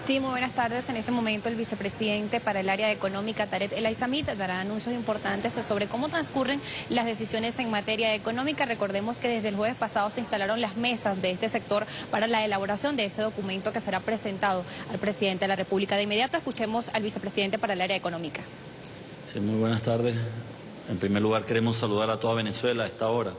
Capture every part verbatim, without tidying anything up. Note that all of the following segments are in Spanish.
Sí, muy buenas tardes. En este momento el vicepresidente para el área económica, Tarek El Aizamit, dará anuncios importantes sobre cómo transcurren las decisiones en materia económica. Recordemos que desde el jueves pasado se instalaron las mesas de este sector para la elaboración de ese documento que será presentado al presidente de la República. De inmediato escuchemos al vicepresidente para el área económica. Sí, muy buenas tardes. En primer lugar queremos saludar a toda Venezuela a esta hora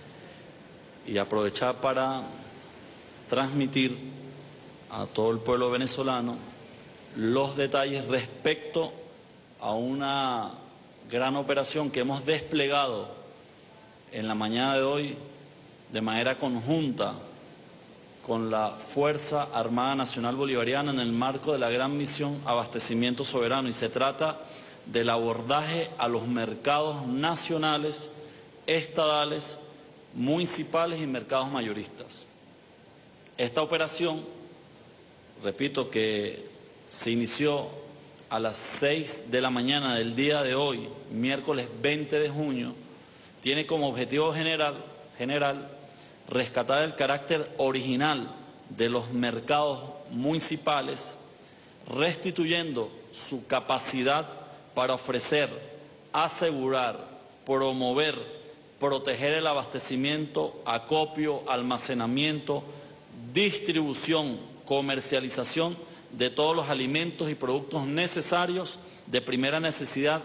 y aprovechar para transmitir a todo el pueblo venezolano los detalles respecto a una gran operación que hemos desplegado en la mañana de hoy de manera conjunta con la Fuerza Armada Nacional Bolivariana en el marco de la gran misión Abastecimiento Soberano, y se trata del abordaje a los mercados nacionales, estadales, municipales y mercados mayoristas. Esta operación, repito, que se inició a las seis de la mañana del día de hoy, miércoles veinte de junio, tiene como objetivo general, general rescatar el carácter original de los mercados municipales, restituyendo su capacidad para ofrecer, asegurar, promover, proteger el abastecimiento, acopio, almacenamiento, distribución, comercialización de todos los alimentos y productos necesarios de primera necesidad,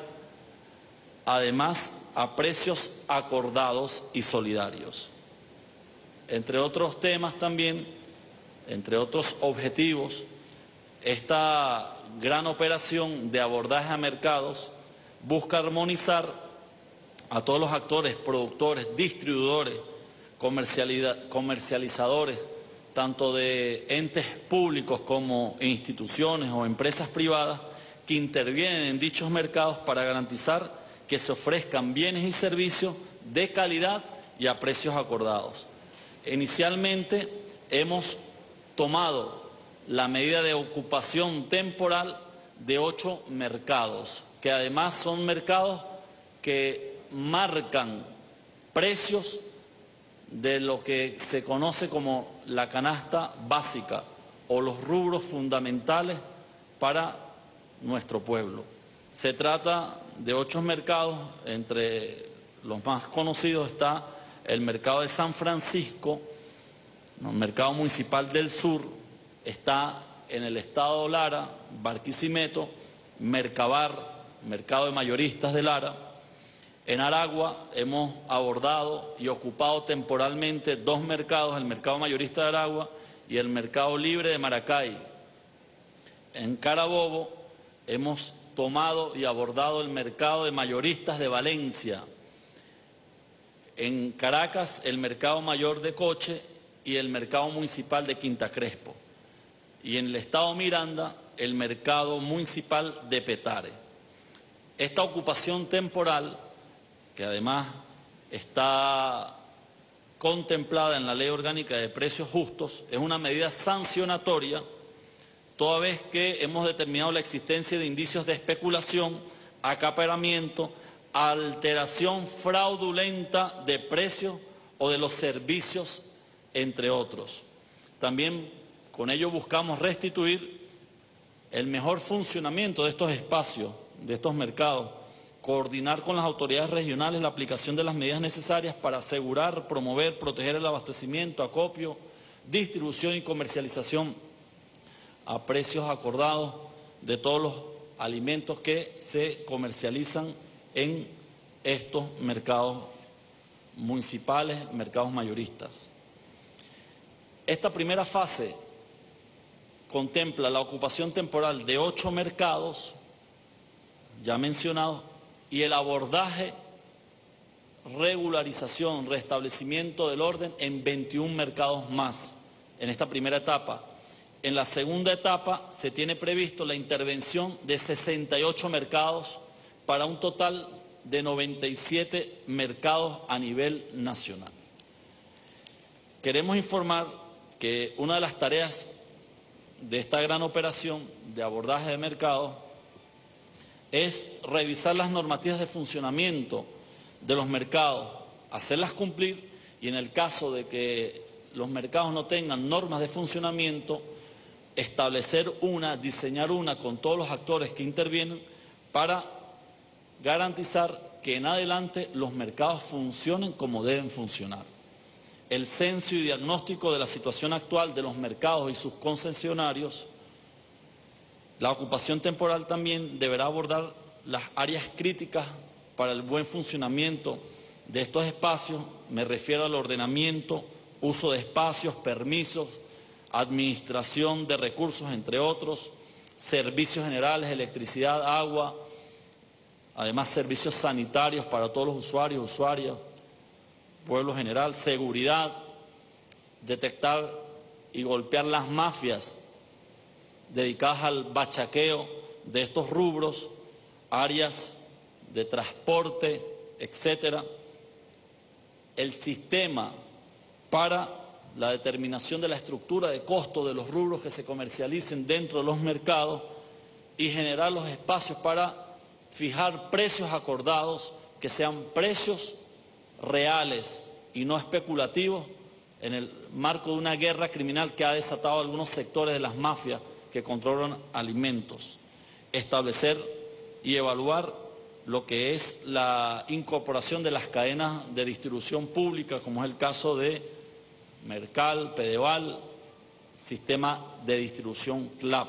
además a precios acordados y solidarios. Entre otros temas también, entre otros objetivos, esta gran operación de abordaje a mercados busca armonizar a todos los actores, productores, distribuidores, comercializadores, tanto de entes públicos como instituciones o empresas privadas que intervienen en dichos mercados para garantizar que se ofrezcan bienes y servicios de calidad y a precios acordados. Inicialmente hemos tomado la medida de ocupación temporal de ocho mercados, que además son mercados que marcan precios de lo que se conoce como la canasta básica o los rubros fundamentales para nuestro pueblo. Se trata de ocho mercados, entre los más conocidos está el mercado de San Francisco, el mercado municipal del sur, está en el estado Lara, Barquisimeto, Mercabar, mercado de mayoristas de Lara. En Aragua hemos abordado y ocupado temporalmente dos mercados, el mercado mayorista de Aragua y el mercado libre de Maracay. En Carabobo hemos tomado y abordado el mercado de mayoristas de Valencia. En Caracas el mercado mayor de Coche y el mercado municipal de Quinta Crespo. Y en el estado Miranda el mercado municipal de Petare. Esta ocupación temporal, que además está contemplada en la Ley Orgánica de Precios Justos, es una medida sancionatoria, toda vez que hemos determinado la existencia de indicios de especulación, acaparamiento, alteración fraudulenta de precios o de los servicios, entre otros. También con ello buscamos restituir el mejor funcionamiento de estos espacios, de estos mercados, coordinar con las autoridades regionales la aplicación de las medidas necesarias para asegurar, promover, proteger el abastecimiento, acopio, distribución y comercialización a precios acordados de todos los alimentos que se comercializan en estos mercados municipales, mercados mayoristas. Esta primera fase contempla la ocupación temporal de ocho mercados ya mencionados y el abordaje, regularización, restablecimiento del orden en veintiún mercados más en esta primera etapa. En la segunda etapa se tiene previsto la intervención de sesenta y ocho mercados para un total de noventa y siete mercados a nivel nacional. Queremos informar que una de las tareas de esta gran operación de abordaje de mercados es revisar las normativas de funcionamiento de los mercados, hacerlas cumplir y en el caso de que los mercados no tengan normas de funcionamiento, establecer una, diseñar una con todos los actores que intervienen para garantizar que en adelante los mercados funcionen como deben funcionar. El censo y diagnóstico de la situación actual de los mercados y sus concesionarios, la ocupación temporal también deberá abordar las áreas críticas para el buen funcionamiento de estos espacios. Me refiero al ordenamiento, uso de espacios, permisos, administración de recursos, entre otros, servicios generales, electricidad, agua, además servicios sanitarios para todos los usuarios, usuarias, pueblo general, seguridad, detectar y golpear las mafias dedicadas al bachaqueo de estos rubros, áreas de transporte, etcétera. El sistema para la determinación de la estructura de costo de los rubros que se comercialicen dentro de los mercados y generar los espacios para fijar precios acordados que sean precios reales y no especulativos en el marco de una guerra criminal que ha desatado algunos sectores de las mafias que controlan alimentos. Establecer y evaluar lo que es la incorporación de las cadenas de distribución pública, como es el caso de Mercal, Pedeval, sistema de distribución C L A P.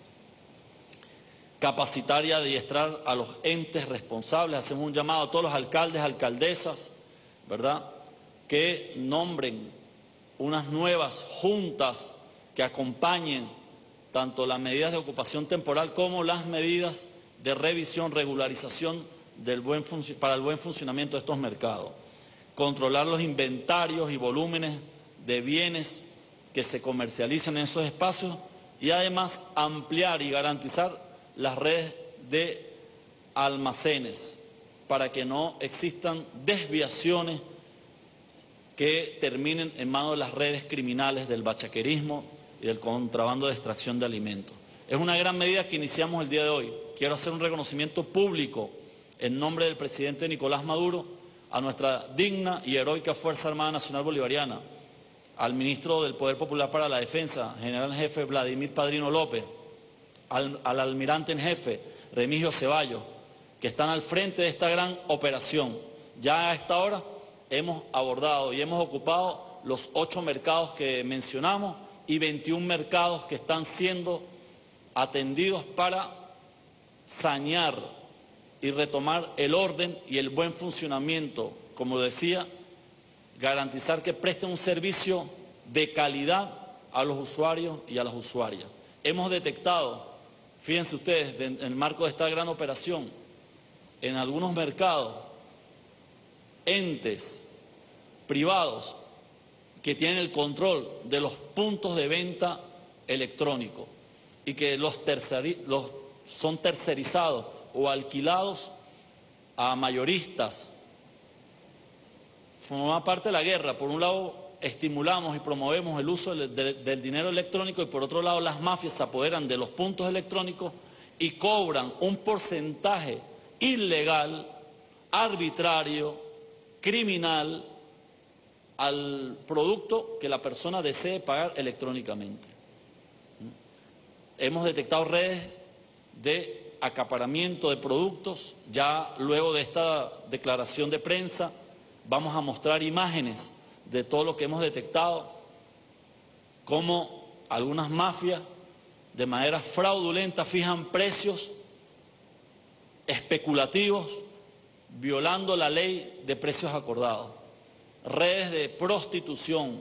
Capacitar y adiestrar a los entes responsables. Hacemos un llamado a todos los alcaldes, alcaldesas, ¿verdad?, que nombren unas nuevas juntas que acompañen tanto las medidas de ocupación temporal como las medidas de revisión, regularización del buen para el buen funcionamiento de estos mercados. Controlar los inventarios y volúmenes de bienes que se comercializan en esos espacios y además ampliar y garantizar las redes de almacenes para que no existan desviaciones que terminen en manos de las redes criminales del bachaquerismo y del contrabando de extracción de alimentos. Es una gran medida que iniciamos el día de hoy. Quiero hacer un reconocimiento público en nombre del presidente Nicolás Maduro a nuestra digna y heroica Fuerza Armada Nacional Bolivariana, al ministro del Poder Popular para la Defensa, general jefe Vladimir Padrino López, al, al almirante en jefe Remigio Ceballos, que están al frente de esta gran operación. Ya a esta hora hemos abordado y hemos ocupado los ocho mercados que mencionamos y veintiún mercados que están siendo atendidos para sanear y retomar el orden y el buen funcionamiento, como decía, garantizar que presten un servicio de calidad a los usuarios y a las usuarias. Hemos detectado, fíjense ustedes, en el marco de esta gran operación, en algunos mercados, entes privados que tienen el control de los puntos de venta electrónicos y que los, terceri los son tercerizados o alquilados a mayoristas. Forma parte de la guerra. Por un lado, estimulamos y promovemos el uso del, del, del dinero electrónico y por otro lado las mafias se apoderan de los puntos electrónicos y cobran un porcentaje ilegal, arbitrario, criminal al producto que la persona desee pagar electrónicamente. Hemos detectado redes de acaparamiento de productos. Ya luego de esta declaración de prensa vamos a mostrar imágenes de todo lo que hemos detectado, cómo algunas mafias de manera fraudulenta fijan precios especulativos, violando la ley de precios acordados. Redes de prostitución,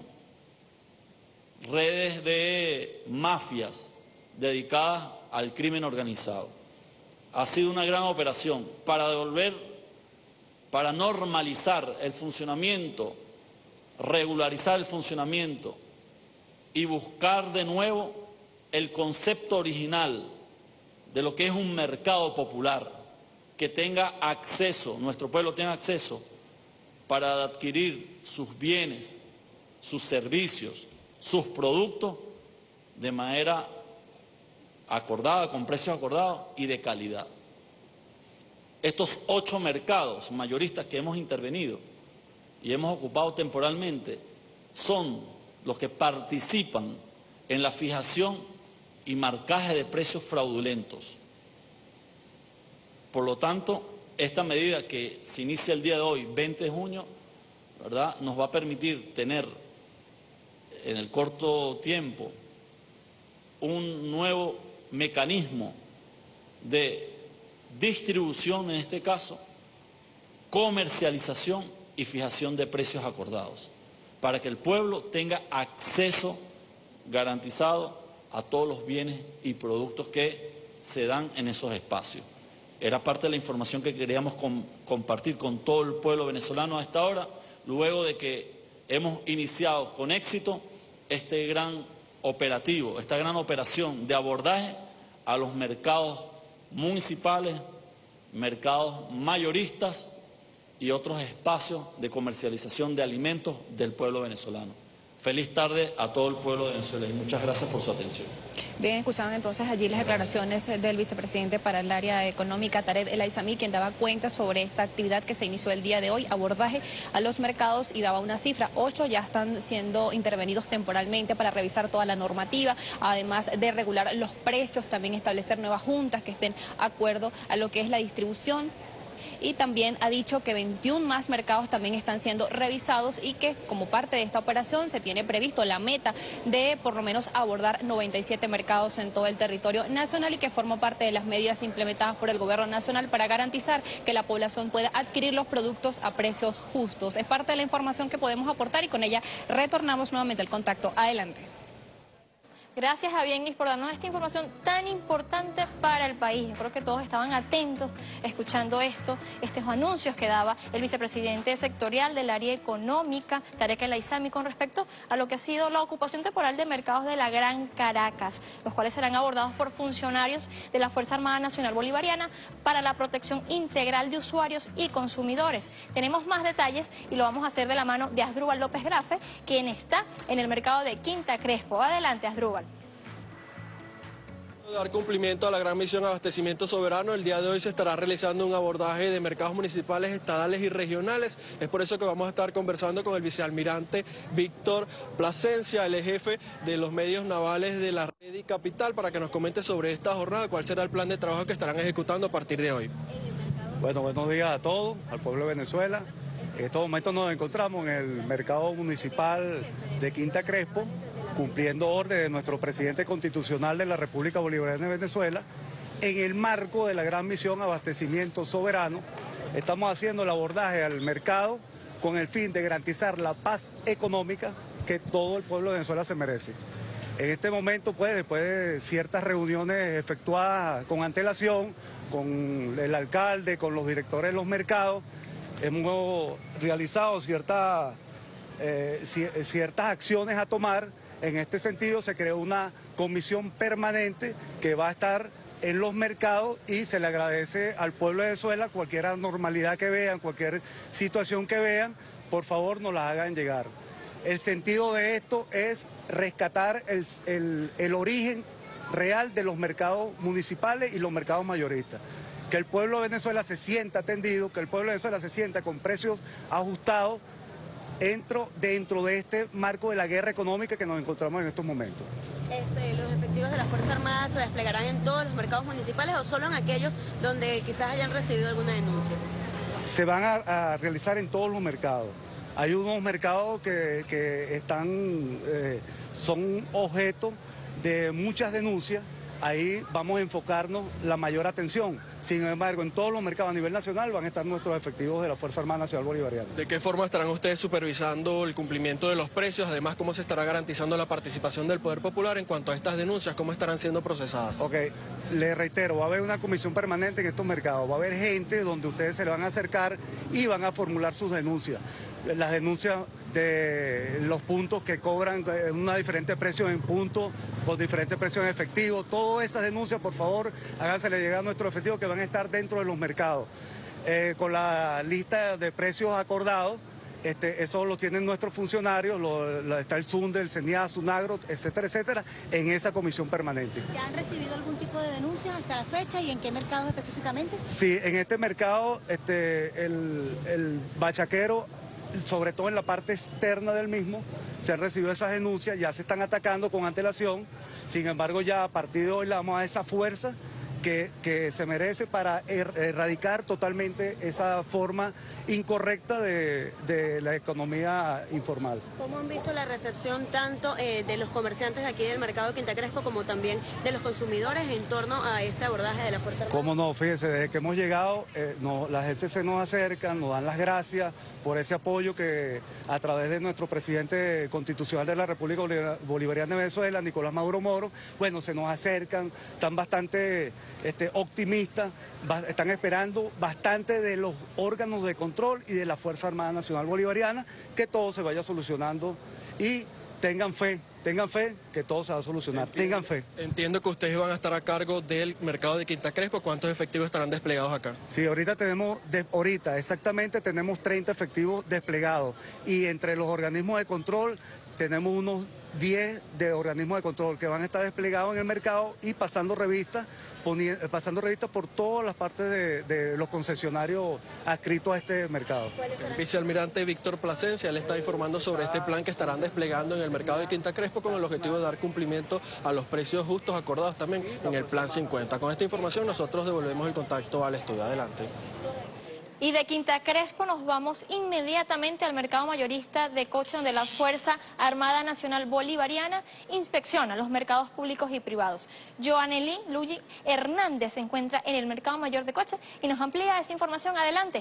redes de mafias dedicadas al crimen organizado. Ha sido una gran operación para devolver, para normalizar el funcionamiento, regularizar el funcionamiento y buscar de nuevo el concepto original de lo que es un mercado popular, que tenga acceso, nuestro pueblo tenga acceso para adquirir sus bienes, sus servicios, sus productos de manera acordada, con precios acordados y de calidad. Estos ocho mercados mayoristas que hemos intervenido y hemos ocupado temporalmente son los que participan en la fijación y marcaje de precios fraudulentos. Por lo tanto, esta medida que se inicia el día de hoy, veinte de junio, ¿verdad?, nos va a permitir tener en el corto tiempo un nuevo mecanismo de distribución, en este caso, comercialización y fijación de precios acordados, para que el pueblo tenga acceso garantizado a todos los bienes y productos que se dan en esos espacios. Era parte de la información que queríamos com- compartir con todo el pueblo venezolano a esta hora, luego de que hemos iniciado con éxito este gran operativo, esta gran operación de abordaje a los mercados municipales, mercados mayoristas y otros espacios de comercialización de alimentos del pueblo venezolano. Feliz tarde a todo el pueblo de Venezuela y muchas gracias por su atención. Bien, escucharon entonces allí las declaraciones del vicepresidente para el área económica, Tarek El Aizami, quien daba cuenta sobre esta actividad que se inició el día de hoy, abordaje a los mercados, y daba una cifra. Ocho ya están siendo intervenidos temporalmente para revisar toda la normativa, además de regular los precios, también establecer nuevas juntas que estén de acuerdo a lo que es la distribución. Y también ha dicho que veintiún más mercados también están siendo revisados y que como parte de esta operación se tiene previsto la meta de por lo menos abordar noventa y siete mercados en todo el territorio nacional, y que forma parte de las medidas implementadas por el gobierno nacional para garantizar que la población pueda adquirir los productos a precios justos. Es parte de la información que podemos aportar y con ella retornamos nuevamente al contacto. Adelante. Gracias a Biennis por darnos esta información tan importante para el país. Yo creo que todos estaban atentos escuchando esto, estos anuncios que daba el vicepresidente sectorial del área económica, Tarek El Aizami, con respecto a lo que ha sido la ocupación temporal de mercados de la Gran Caracas, los cuales serán abordados por funcionarios de la Fuerza Armada Nacional Bolivariana para la protección integral de usuarios y consumidores. Tenemos más detalles y lo vamos a hacer de la mano de Asdrúbal López Grafe, quien está en el mercado de Quinta Crespo. Adelante, Asdrúbal. Dar cumplimiento a la gran misión Abastecimiento Soberano, el día de hoy se estará realizando un abordaje de mercados municipales, estadales y regionales. Es por eso que vamos a estar conversando con el vicealmirante Víctor Plasencia, el jefe de los medios navales de la red y capital, para que nos comente sobre esta jornada, cuál será el plan de trabajo que estarán ejecutando a partir de hoy. Bueno, buenos días a todos, al pueblo de Venezuela. En estos momentos nos encontramos en el mercado municipal de Quinta Crespo, cumpliendo orden de nuestro presidente constitucional de la República Bolivariana de Venezuela, en el marco de la gran misión Abastecimiento Soberano. Estamos haciendo el abordaje al mercado con el fin de garantizar la paz económica que todo el pueblo de Venezuela se merece. En este momento, pues, después de ciertas reuniones efectuadas con antelación, con el alcalde, con los directores de los mercados, hemos realizado cierta, eh, ciertas acciones a tomar. En este sentido se creó una comisión permanente que va a estar en los mercados y se le agradece al pueblo de Venezuela cualquier anormalidad que vean, cualquier situación que vean, por favor nos la hagan llegar. El sentido de esto es rescatar el, el, el origen real de los mercados municipales y los mercados mayoristas. Que el pueblo de Venezuela se sienta atendido, que el pueblo de Venezuela se sienta con precios ajustados, Dentro, dentro de este marco de la guerra económica que nos encontramos en estos momentos. Este, ¿Los efectivos de la Fuerza Armada se desplegarán en todos los mercados municipales o solo en aquellos donde quizás hayan recibido alguna denuncia? Se van a, a realizar en todos los mercados. Hay unos mercados que, que están, eh, son objeto de muchas denuncias. Ahí vamos a enfocarnos la mayor atención. Sin embargo, en todos los mercados a nivel nacional van a estar nuestros efectivos de la Fuerza Armada Nacional Bolivariana. ¿De qué forma estarán ustedes supervisando el cumplimiento de los precios? Además, ¿cómo se estará garantizando la participación del Poder Popular en cuanto a estas denuncias? ¿Cómo estarán siendo procesadas? Ok, le reitero, va a haber una comisión permanente en estos mercados. Va a haber gente donde ustedes se le van a acercar y van a formular sus denuncias. Las denuncias de los puntos que cobran una diferente precio en puntos, con diferentes precios en efectivo, todas esas denuncias, por favor, hágansele llegar a nuestros efectivos que van a estar dentro de los mercados. Eh, con la lista de precios acordados, este, eso lo tienen nuestros funcionarios, lo, lo, está el SUNDE, el CENIA, SUNAGRO, etcétera, etcétera, en esa comisión permanente. ¿Ya han recibido algún tipo de denuncias hasta la fecha y en qué mercados específicamente? Sí, en este mercado, este, el, el bachaquero, sobre todo en la parte externa del mismo, se han recibido esas denuncias, ya se están atacando con antelación. Sin embargo, ya a partir de hoy le damos a esa fuerza que, que se merece para er, erradicar totalmente esa forma incorrecta de, de la economía informal. ¿Cómo han visto la recepción tanto eh, de los comerciantes de aquí del mercado de Quinta Crespo como también de los consumidores en torno a este abordaje de la Fuerza Armada? Cómo no, fíjese, desde que hemos llegado, eh, no, las G C C nos acercan, nos dan las gracias por ese apoyo que a través de nuestro presidente constitucional de la República Bolivariana de Venezuela, Nicolás Maduro Moro, bueno, se nos acercan, están bastante este, optimistas, va, están esperando bastante de los órganos de control y de la Fuerza Armada Nacional Bolivariana, que todo se vaya solucionando y tengan fe, tengan fe que todo se va a solucionar, entiendo, tengan fe. Entiendo que ustedes van a estar a cargo del mercado de Quinta Crespo. ¿Cuántos efectivos estarán desplegados acá? Sí, ahorita tenemos, de, ahorita exactamente tenemos treinta efectivos desplegados y entre los organismos de control tenemos unos diez de organismos de control que van a estar desplegados en el mercado y pasando revistas, pasando revistas por todas las partes de, de los concesionarios adscritos a este mercado. El vicealmirante Víctor Plasencia le está informando sobre este plan que estarán desplegando en el mercado de Quinta Crespo con el objetivo de dar cumplimiento a los precios justos acordados también en el Plan cincuenta. Con esta información nosotros devolvemos el contacto al estudio. Adelante. Y de Quinta Crespo nos vamos inmediatamente al mercado mayorista de Coche, donde la Fuerza Armada Nacional Bolivariana inspecciona los mercados públicos y privados. Joanely Luigi Hernández se encuentra en el mercado mayor de Coche y nos amplía esa información. Adelante.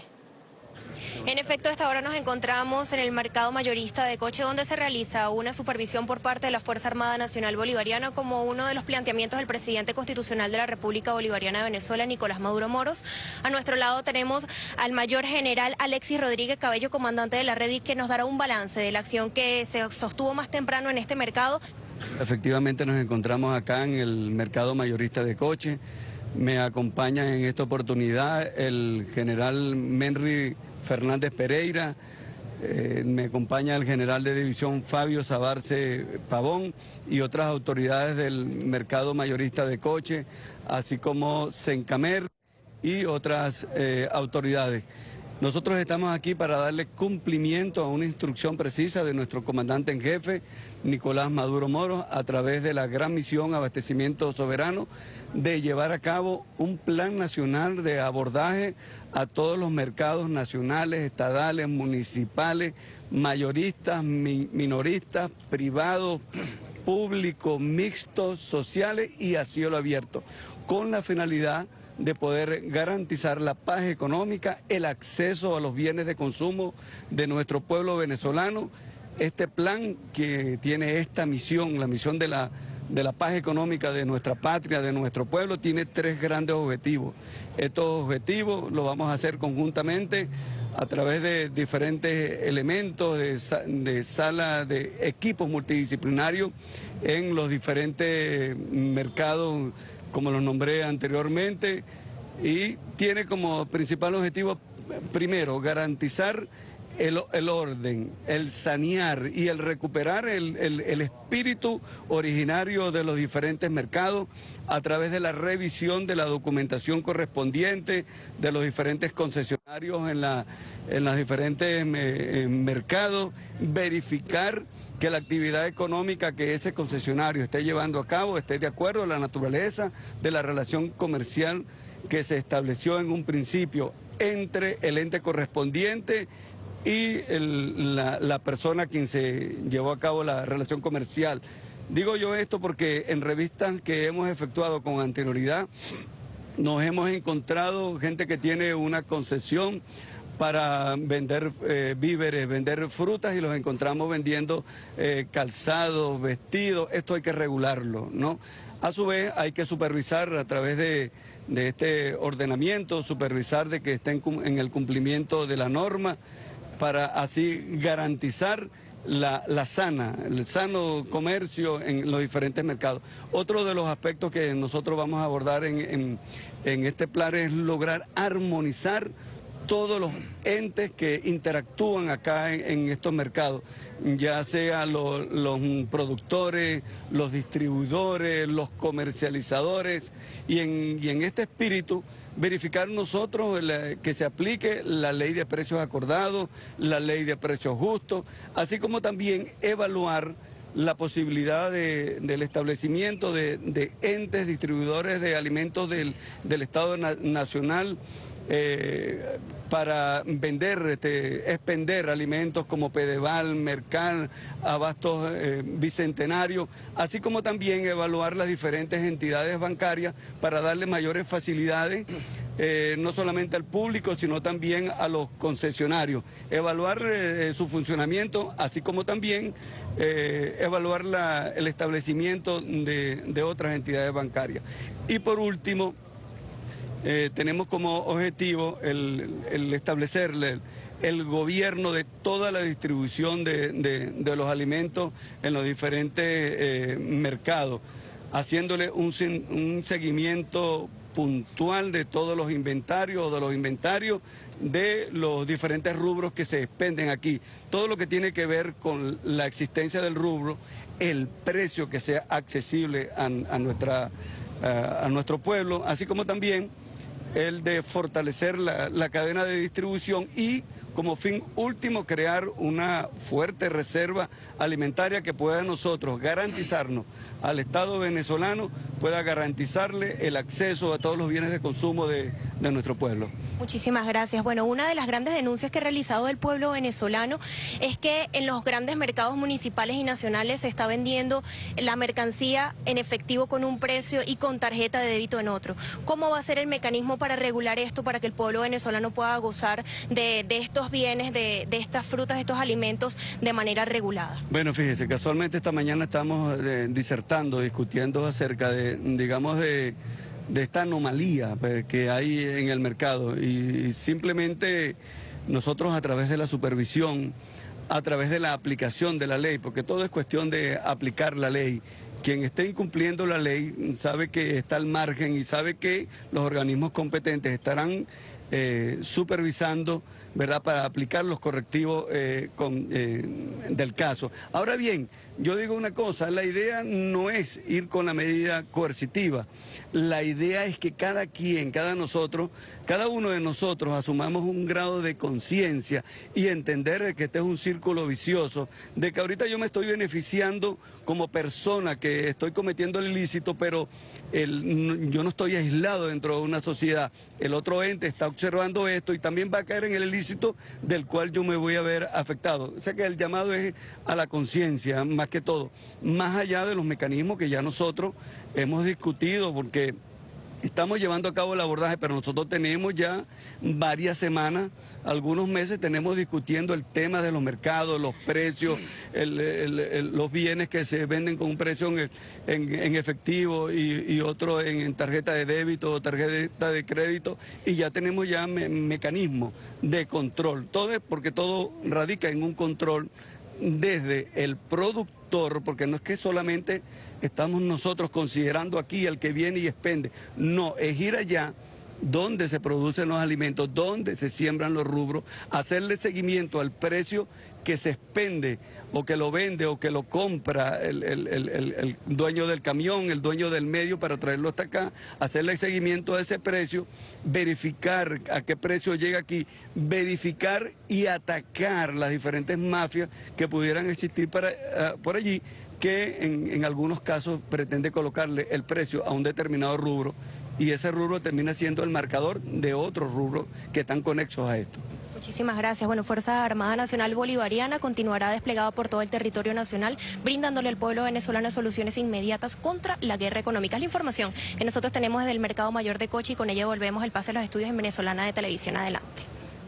En efecto, a esta hora nos encontramos en el mercado mayorista de Coche, donde se realiza una supervisión por parte de la Fuerza Armada Nacional Bolivariana como uno de los planteamientos del presidente constitucional de la República Bolivariana de Venezuela, Nicolás Maduro Moros. A nuestro lado tenemos al mayor general Alexis Rodríguez Cabello, comandante de la Red, y que nos dará un balance de la acción que se sostuvo más temprano en este mercado. Efectivamente nos encontramos acá en el mercado mayorista de Coche. Me acompaña en esta oportunidad el general Menry Fernández Pereira, eh, me acompaña el general de división Fabio Sabarce Pavón y otras autoridades del mercado mayorista de Coche, así como Sencamer y otras eh, autoridades. Nosotros estamos aquí para darle cumplimiento a una instrucción precisa de nuestro comandante en jefe, Nicolás Maduro Moros, a través de la gran misión Abastecimiento Soberano, de llevar a cabo un plan nacional de abordaje a todos los mercados nacionales, estadales, municipales, mayoristas, mi, minoristas, privados, públicos, mixtos, sociales y a cielo abierto, con la finalidad de poder garantizar la paz económica, el acceso a los bienes de consumo de nuestro pueblo venezolano. Este plan que tiene esta misión, la misión de la, de la paz económica de nuestra patria, de nuestro pueblo, tiene tres grandes objetivos. Estos objetivos los vamos a hacer conjuntamente a través de diferentes elementos de, de sala de equipos multidisciplinarios en los diferentes mercados, como los nombré anteriormente, y tiene como principal objetivo, primero, garantizar el, el orden, el sanear y el recuperar el, el, el espíritu originario de los diferentes mercados a través de la revisión de la documentación correspondiente de los diferentes concesionarios en, la, en los diferentes eh, mercados, verificar que la actividad económica que ese concesionario esté llevando a cabo esté de acuerdo a la naturaleza de la relación comercial que se estableció en un principio entre el ente correspondiente y el, la, la persona quien se llevó a cabo la relación comercial. Digo yo esto porque en revistas que hemos efectuado con anterioridad nos hemos encontrado gente que tiene una concesión para vender eh, víveres, vender frutas, y los encontramos vendiendo eh, calzados, vestidos. Esto hay que regularlo, ¿no? A su vez hay que supervisar a través de, de este ordenamiento, supervisar de que estén en el cumplimiento de la norma para así garantizar la, la sana, el sano comercio en los diferentes mercados. Otro de los aspectos que nosotros vamos a abordar en, en, en este plan es lograr armonizar todos los entes que interactúan acá en, en estos mercados, ya sea lo, los productores, los distribuidores, los comercializadores, y en, y en este espíritu verificar nosotros la, que se aplique la ley de precios acordados, la ley de precios justos, así como también evaluar la posibilidad de, del establecimiento de, de entes distribuidores de alimentos del, del Estado na, Nacional, eh, para vender, este, expender alimentos como Pedeval, Mercal, Abastos eh, Bicentenario, así como también evaluar las diferentes entidades bancarias para darle mayores facilidades, eh, no solamente al público, sino también a los concesionarios. Evaluar eh, su funcionamiento, así como también eh, evaluar la, el establecimiento de, de otras entidades bancarias. Y por último, Eh, tenemos como objetivo el, el establecer el, el gobierno de toda la distribución de, de, de los alimentos en los diferentes eh, mercados, haciéndole un, un seguimiento puntual de todos los inventarios, de los inventarios de los diferentes rubros que se expenden aquí. Todo lo que tiene que ver con la existencia del rubro, el precio que sea accesible a, a, nuestra, a, a nuestro pueblo, así como también el de fortalecer la, la cadena de distribución y, como fin último, crear una fuerte reserva alimentaria que pueda nosotros garantizarnos al Estado venezolano, pueda garantizarle el acceso a todos los bienes de consumo de, de nuestro pueblo. Muchísimas gracias. Bueno, una de las grandes denuncias que ha realizado el pueblo venezolano es que en los grandes mercados municipales y nacionales se está vendiendo la mercancía en efectivo con un precio y con tarjeta de débito en otro. ¿Cómo va a ser el mecanismo para regular esto, para que el pueblo venezolano pueda gozar de, de estos bienes, de, de estas frutas, de estos alimentos de manera regulada? Bueno, fíjese, casualmente esta mañana estamos eh, disertando, discutiendo acerca de, digamos, de... de esta anomalía que hay en el mercado, y simplemente nosotros, a través de la supervisión, a través de la aplicación de la ley, porque todo es cuestión de aplicar la ley. Quien esté incumpliendo la ley sabe que está al margen y sabe que los organismos competentes estarán eh, supervisando, ¿verdad?, para aplicar los correctivos eh, con, eh, del caso. Ahora bien, yo digo una cosa, la idea no es ir con la medida coercitiva, la idea es que cada quien, cada nosotros, cada uno de nosotros asumamos un grado de conciencia y entender que este es un círculo vicioso, de que ahorita yo me estoy beneficiando como persona que estoy cometiendo el ilícito, pero el, yo no estoy aislado dentro de una sociedad, el otro ente está observando esto y también va a caer en el ilícito del cual yo me voy a ver afectado. O sea que el llamado es a la conciencia, más que todo, más allá de los mecanismos que ya nosotros hemos discutido, porque estamos llevando a cabo el abordaje, pero nosotros tenemos ya varias semanas, algunos meses tenemos discutiendo el tema de los mercados, los precios, el, el, el, los bienes que se venden con un precio en, en, en efectivo y, y otro en, en tarjeta de débito o tarjeta de crédito, y ya tenemos ya me, mecanismos de control. Todo es porque todo radica en un control desde el productor, porque no es que solamente estamos nosotros considerando aquí el que viene y expende, no, es ir allá donde se producen los alimentos, donde se siembran los rubros, hacerle seguimiento al precio que se expende o que lo vende o que lo compra el, el, el, el, el dueño del camión, el dueño del medio para traerlo hasta acá, hacerle seguimiento a ese precio, verificar a qué precio llega aquí, verificar y atacar las diferentes mafias que pudieran existir para, uh, por allí, que en, en algunos casos pretende colocarle el precio a un determinado rubro y ese rubro termina siendo el marcador de otros rubros que están conexos a esto. Muchísimas gracias. Bueno, Fuerza Armada Nacional Bolivariana continuará desplegada por todo el territorio nacional, brindándole al pueblo venezolano soluciones inmediatas contra la guerra económica. Es la información que nosotros tenemos desde el Mercado Mayor de Coche y con ella volvemos el pase a los estudios en Venezolana de Televisión. Adelante.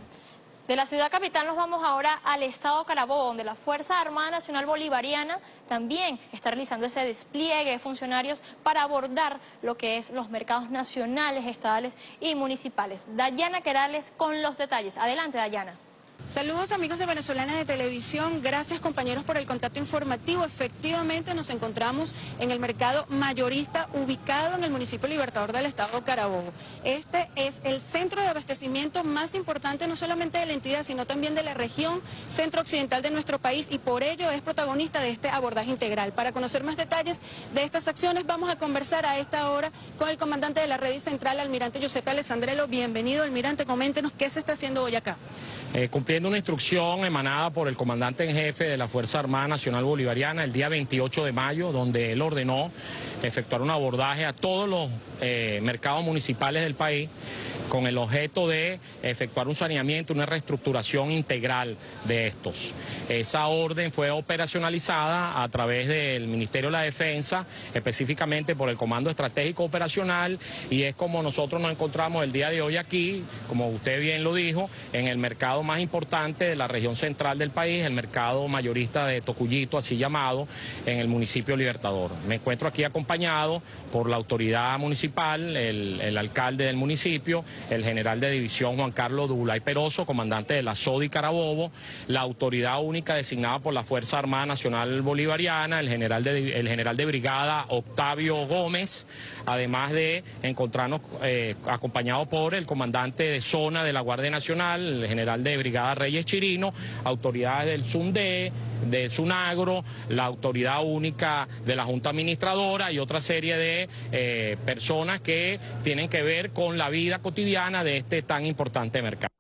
De la ciudad capital nos vamos ahora al estado Carabobo, donde la Fuerza Armada Nacional Bolivariana también está realizando ese despliegue de funcionarios para abordar lo que es los mercados nacionales, estadales y municipales. Dayana Querales con los detalles. Adelante, Dayana. Saludos amigos de Venezolanas de Televisión, gracias compañeros por el contacto informativo. Efectivamente nos encontramos en el mercado mayorista ubicado en el municipio Libertador del estado Carabobo. Este es el centro de abastecimiento más importante no solamente de la entidad sino también de la región centro-occidental de nuestro país y por ello es protagonista de este abordaje integral. Para conocer más detalles de estas acciones vamos a conversar a esta hora con el comandante de la Red Central, almirante Giuseppe Alessandrello. Bienvenido, almirante, coméntenos qué se está haciendo hoy acá. Eh, cumpliendo una instrucción emanada por el comandante en jefe de la Fuerza Armada Nacional Bolivariana el día veintiocho de mayo, donde él ordenó efectuar un abordaje a todos los eh, mercados municipales del país con el objeto de efectuar un saneamiento, una reestructuración integral de estos. Esa orden fue operacionalizada a través del Ministerio de la Defensa, específicamente por el Comando Estratégico Operacional, y es como nosotros nos encontramos el día de hoy aquí, como usted bien lo dijo, en el mercado más importante de la región central del país, el mercado mayorista de Tocuyito, así llamado, en el municipio Libertador. Me encuentro aquí acompañado por la autoridad municipal, el, el alcalde del municipio, el general de división Juan Carlos Dubulay Peroso, comandante de la SODI Carabobo, la autoridad única designada por la Fuerza Armada Nacional Bolivariana, el general de, el general de brigada Octavio Gómez, además de encontrarnos eh, acompañados por el comandante de zona de la Guardia Nacional, el general de brigada Reyes Chirino, autoridades del SUNDE, del SUNAGRO, la autoridad única de la Junta Administradora y otra serie de eh, personas que tienen que ver con la vida cotidiana de este tan importante mercado.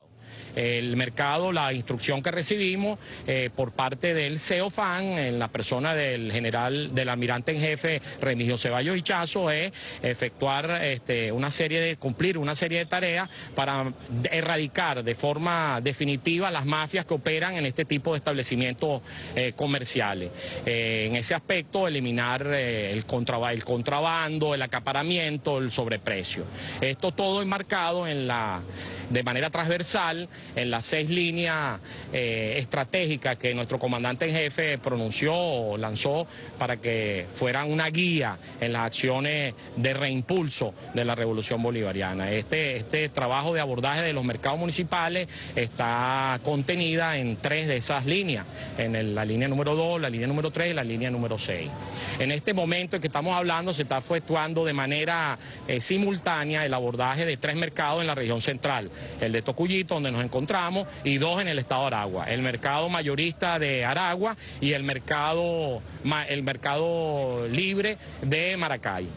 El mercado, la instrucción que recibimos eh, por parte del CEOFAN, en la persona del general, del almirante en jefe Remigio Ceballos Hichazo, es efectuar este, una serie de, cumplir una serie de tareas para erradicar de forma definitiva las mafias que operan en este tipo de establecimientos eh, comerciales. Eh, en ese aspecto, eliminar eh, el, contrab el contrabando, el acaparamiento, el sobreprecio. Esto todo enmarcado en la, de manera transversal en las seis líneas eh, estratégicas que nuestro comandante en jefe pronunció o lanzó para que fueran una guía en las acciones de reimpulso de la revolución bolivariana. Este, este trabajo de abordaje de los mercados municipales está contenida en tres de esas líneas, en el, la línea número dos, la línea número tres y la línea número seis. En este momento en que estamos hablando se está efectuando de manera eh, simultánea el abordaje de tres mercados en la región central, el de Tocuyito, donde nos encontramos, y dos en el estado de Aragua, el mercado mayorista de Aragua y el mercado, el mercado libre de Maracay.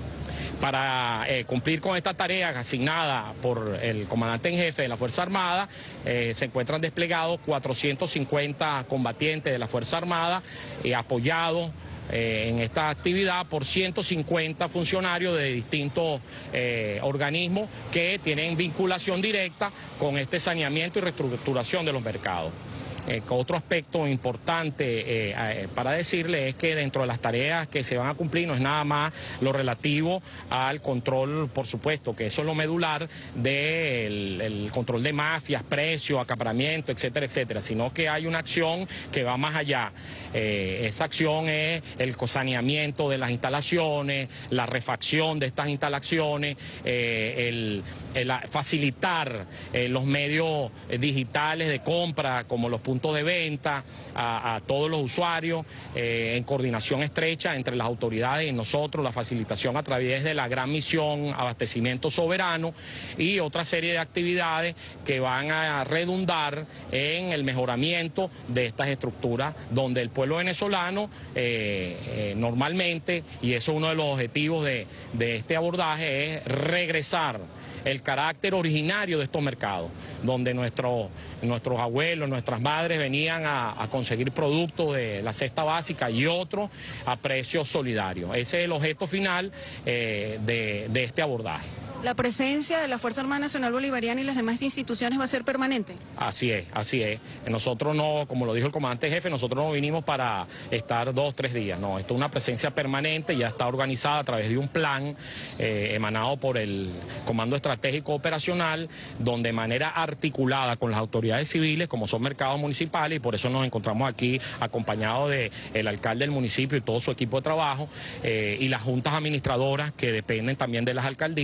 Para eh, cumplir con esta tarea asignada por el comandante en jefe de la Fuerza Armada, eh, se encuentran desplegados cuatrocientos cincuenta combatientes de la Fuerza Armada eh, apoyados Eh, en esta actividad por ciento cincuenta funcionarios de distintos eh, organismos que tienen vinculación directa con este saneamiento y reestructuración de los mercados. Eh, otro aspecto importante eh, eh, para decirle es que dentro de las tareas que se van a cumplir no es nada más lo relativo al control, por supuesto, que eso es lo medular del el control de mafias, precios, acaparamiento, etcétera, etcétera, sino que hay una acción que va más allá. Eh, esa acción es el saneamiento de las instalaciones, la refacción de estas instalaciones, eh, el, el facilitar eh, los medios digitales de compra como los puntos de venta a, a todos los usuarios eh, en coordinación estrecha entre las autoridades y nosotros, la facilitación a través de la gran misión Abastecimiento Soberano y otra serie de actividades que van a redundar en el mejoramiento de estas estructuras donde el pueblo venezolano eh, eh, normalmente, y eso es uno de los objetivos de, de este abordaje, es regresar el carácter originario de estos mercados, donde nuestro, nuestros abuelos, nuestras madres venían a, a conseguir productos de la cesta básica y otros a precios solidarios. Ese es el objeto final eh, de, de este abordaje. ¿La presencia de la Fuerza Armada Nacional Bolivariana y las demás instituciones va a ser permanente? Así es, así es. Nosotros no, como lo dijo el comandante jefe, nosotros no vinimos para estar dos, tres días, no, esto es una presencia permanente, ya está organizada a través de un plan eh, emanado por el Comando Estratégico Operacional, donde de manera articulada con las autoridades civiles, como son mercados municipales, y por eso nos encontramos aquí acompañados del alcalde del municipio y todo su equipo de trabajo, eh, y las juntas administradoras que dependen también de las alcaldías,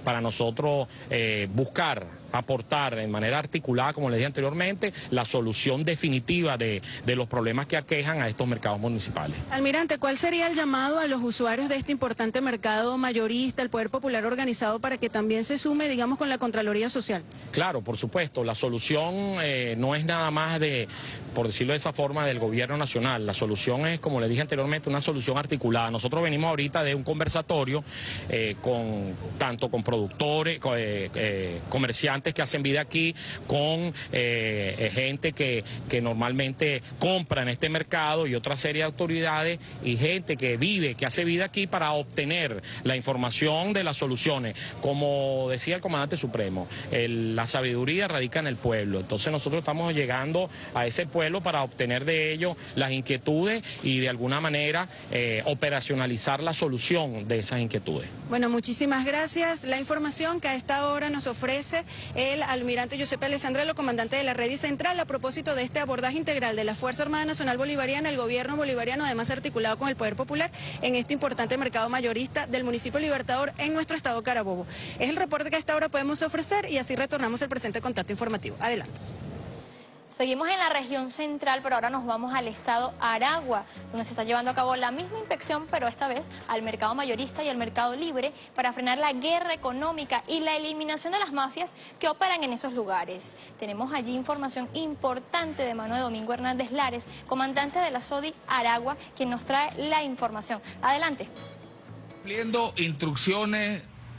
para nosotros eh, buscar, aportar de manera articulada, como les dije anteriormente, la solución definitiva de, de los problemas que aquejan a estos mercados municipales. Almirante, ¿cuál sería el llamado a los usuarios de este importante mercado mayorista, el Poder Popular organizado, para que también se sume, digamos, con la Contraloría Social? Claro, por supuesto, la solución eh, no es nada más de, por decirlo de esa forma, del gobierno nacional. La solución es, como les dije anteriormente, una solución articulada. Nosotros venimos ahorita de un conversatorio eh, con tanto con productores, con, eh, eh, comerciantes que hacen vida aquí, con eh, gente que, que normalmente compra en este mercado y otra serie de autoridades y gente que vive, que hace vida aquí para obtener la información de las soluciones. Como decía el comandante supremo, el, la sabiduría radica en el pueblo. Entonces nosotros estamos llegando a ese pueblo para obtener de ellos las inquietudes y de alguna manera eh, operacionalizar la solución de esas inquietudes. Bueno, muchísimas gracias. La información que a esta hora nos ofrece el almirante Giuseppe Alessandrello, comandante de la Red Central, a propósito de este abordaje integral de la Fuerza Armada Nacional Bolivariana, el gobierno bolivariano, además articulado con el Poder Popular, en este importante mercado mayorista del municipio Libertador en nuestro estado Carabobo. Es el reporte que a esta hora podemos ofrecer y así retornamos el presente contacto informativo. Adelante. Seguimos en la región central, pero ahora nos vamos al estado Aragua, donde se está llevando a cabo la misma inspección, pero esta vez al mercado mayorista y al mercado libre, para frenar la guerra económica y la eliminación de las mafias que operan en esos lugares. Tenemos allí información importante de mano de Domingo Hernández Lares, comandante de la SODI Aragua, quien nos trae la información. Adelante. Cumpliendo instrucciones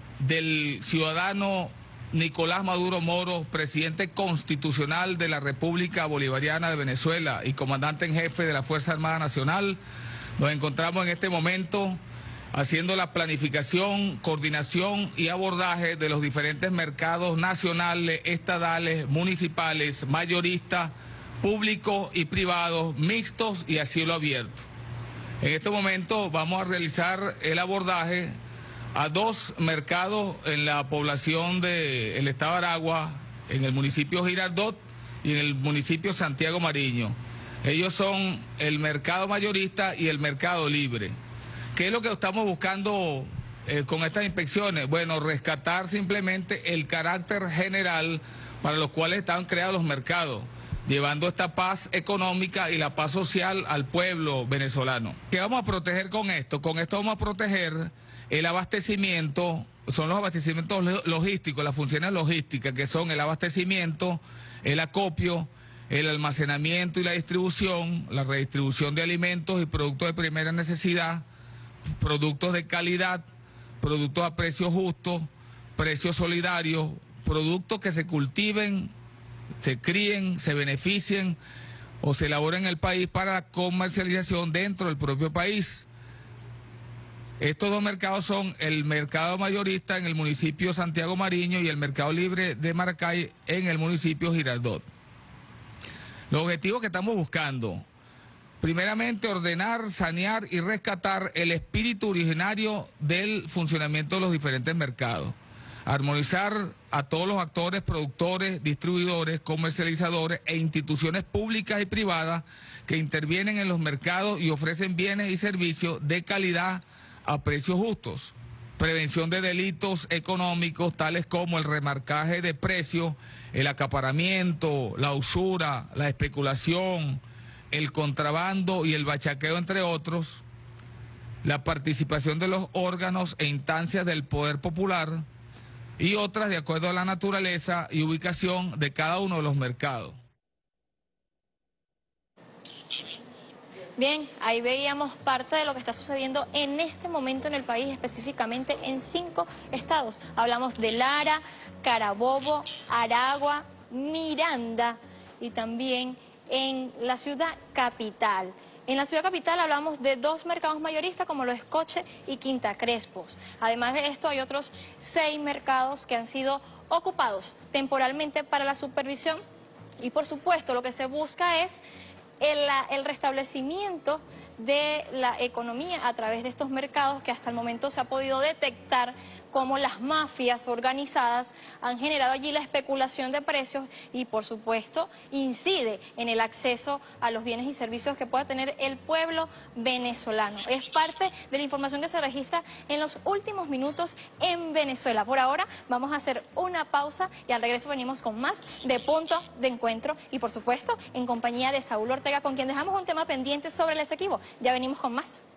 del ciudadano Nicolás Maduro Moro, presidente constitucional de la República Bolivariana de Venezuela y comandante en jefe de la Fuerza Armada Nacional, nos encontramos en este momento haciendo la planificación, coordinación y abordaje de los diferentes mercados nacionales, estadales, municipales, mayoristas, públicos y privados, mixtos y a cielo abierto. En este momento vamos a realizar el abordaje a dos mercados en la población del estado de Aragua, en el municipio Girardot y en el municipio Santiago Mariño. Ellos son el mercado mayorista y el mercado libre. ¿Qué es lo que estamos buscando eh, con estas inspecciones? Bueno, rescatar simplemente el carácter general para los cuales están creados los mercados, llevando esta paz económica y la paz social al pueblo venezolano. ¿Qué vamos a proteger con esto? Con esto vamos a proteger el abastecimiento, son los abastecimientos logísticos, las funciones logísticas, que son el abastecimiento, el acopio, el almacenamiento y la distribución, la redistribución de alimentos y productos de primera necesidad, productos de calidad, productos a precios justos, precios solidarios, productos que se cultiven, se críen, se beneficien o se elaboren en el país para la comercialización dentro del propio país. Estos dos mercados son el mercado mayorista en el municipio Santiago Mariño y el mercado libre de Maracay en el municipio Girardot. Los objetivos que estamos buscando: primeramente, ordenar, sanear y rescatar el espíritu originario del funcionamiento de los diferentes mercados. Armonizar a todos los actores, productores, distribuidores, comercializadores e instituciones públicas y privadas que intervienen en los mercados y ofrecen bienes y servicios de calidad a precios justos. Prevención de delitos económicos tales como el remarcaje de precios, el acaparamiento, la usura, la especulación, el contrabando y el bachaqueo, entre otros. La participación de los órganos e instancias del poder popular y otras de acuerdo a la naturaleza y ubicación de cada uno de los mercados. Bien, ahí veíamos parte de lo que está sucediendo en este momento en el país, específicamente en cinco estados. Hablamos de Lara, Carabobo, Aragua, Miranda y también en la ciudad capital. En la ciudad capital hablamos de dos mercados mayoristas como lo es Coche y Quinta Crespos. Además de esto hay otros seis mercados que han sido ocupados temporalmente para la supervisión y por supuesto lo que se busca es El, el restablecimiento de la economía a través de estos mercados que hasta el momento se ha podido detectar cómo las mafias organizadas han generado allí la especulación de precios y, por supuesto, incide en el acceso a los bienes y servicios que pueda tener el pueblo venezolano. Es parte de la información que se registra en los últimos minutos en Venezuela. Por ahora vamos a hacer una pausa y al regreso venimos con más de Punto de Encuentro y, por supuesto, en compañía de Saúl Ortega, con quien dejamos un tema pendiente sobre el Esequibo. Ya venimos con más.